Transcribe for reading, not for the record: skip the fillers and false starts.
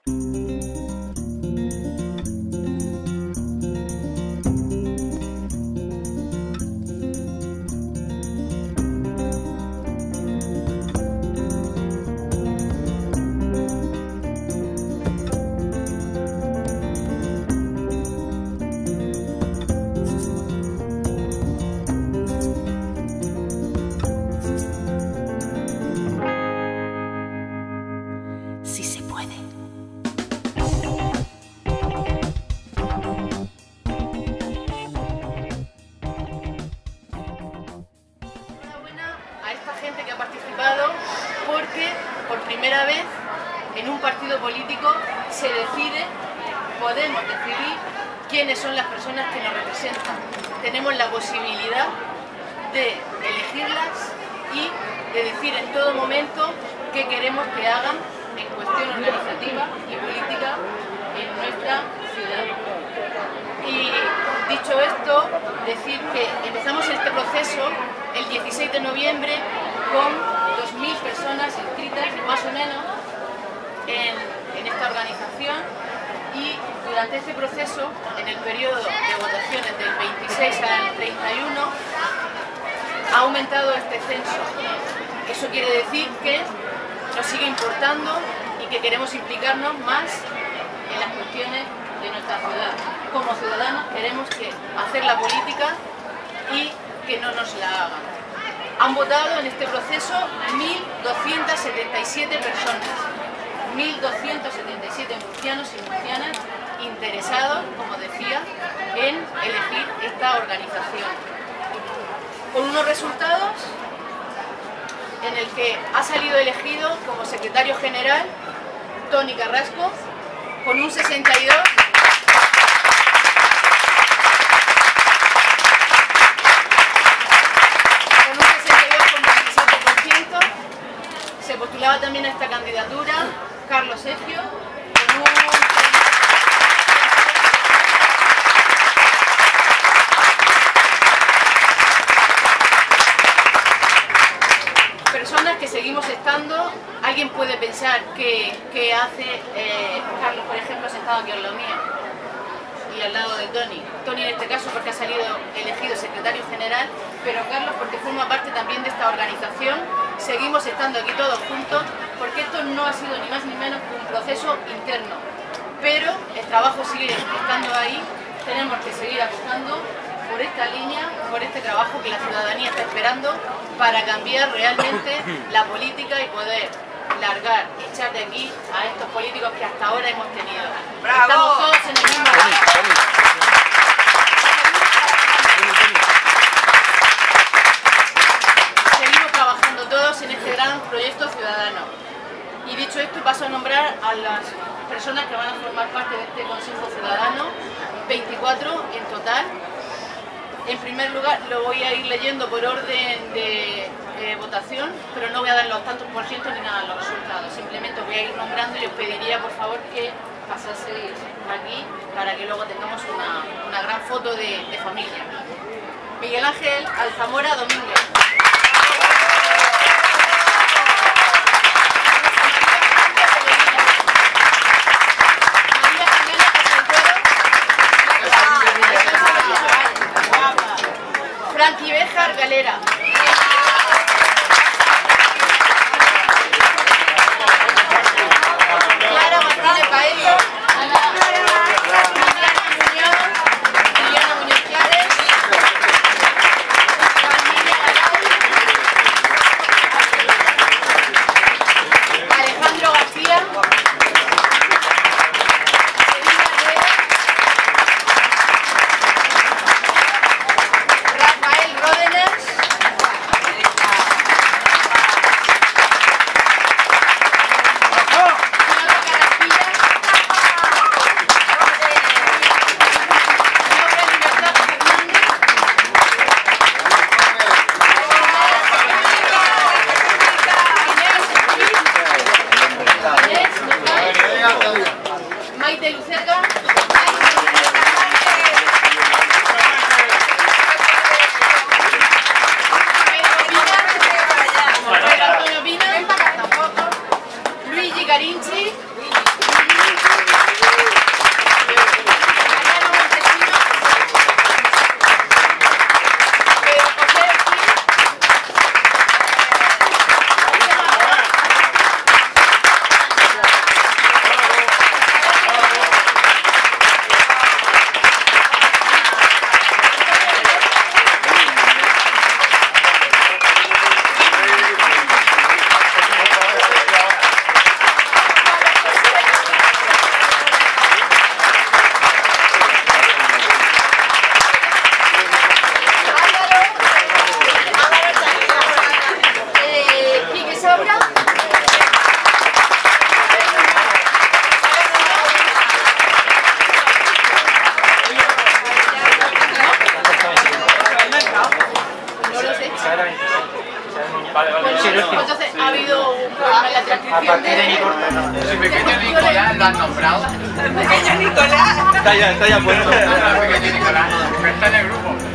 Que ha participado porque por primera vez en un partido político se decide, podemos decidir quiénes son las personas que nos representan. Tenemos la posibilidad de elegirlas y de decir en todo momento qué queremos que hagan en cuestión organizativa y política en nuestra ciudad. Y dicho esto, decir que empezamos este proceso el 16 de noviembre con 2.000 personas inscritas, más o menos, en esta organización, y durante este proceso, en el periodo de votaciones del 26 al 31, ha aumentado este censo. Eso quiere decir que nos sigue importando y que queremos implicarnos más en las cuestiones de nuestra ciudad. Como ciudadanos queremos hacer la política y que no nos la hagan. Han votado en este proceso 1.277 personas, 1.277 murcianos y murcianas interesados, como decía, en elegir esta organización. Con unos resultados en el que ha salido elegido como secretario general Toni Carrasco, con un 62%. Se postulaba también a esta candidatura Carlos Sergio, con un... Personas que seguimos estando. Alguien puede pensar que hace Carlos, por ejemplo, ha sentado aquí al lado mío y al lado de Toni. Toni en este caso porque ha salido elegido secretario general, pero Carlos porque forma parte también de esta organización. Seguimos estando aquí todos juntos porque esto no ha sido ni más ni menos que un proceso interno, pero el trabajo sigue estando ahí. Tenemos que seguir apostando por esta línea, por este trabajo que la ciudadanía está esperando para cambiar realmente la política y poder largar, echar de aquí a estos políticos que hasta ahora hemos tenido. ¡Bravo! Estamos todos en el mismo barco. Seguimos trabajando todos en este gran proyecto ciudadano. Y dicho esto, paso a nombrar a las personas que van a formar parte de este Consejo Ciudadano, 24 en total. En primer lugar, lo voy a ir leyendo por orden de votación, pero no voy a dar los tantos por ciento ni nada de los resultados. Simplemente voy a ir nombrando y os pediría, por favor, que pasaseis aquí para que luego tengamos una gran foto de familia. Miguel Ángel Alzamora Domínguez. Franqui Béjar Galera. Clara Martínez Paello. Liliana Muñoz Clares. Alejandro García. Maite Lucerga. Pedro Antonio Pina. Luigi Carinci. A partir de Nicolás. Si pequeño Nicolás lo han nombrado. El pequeño Nicolás. Está ya puesto. No, el pequeño Nicolás. Está en el grupo.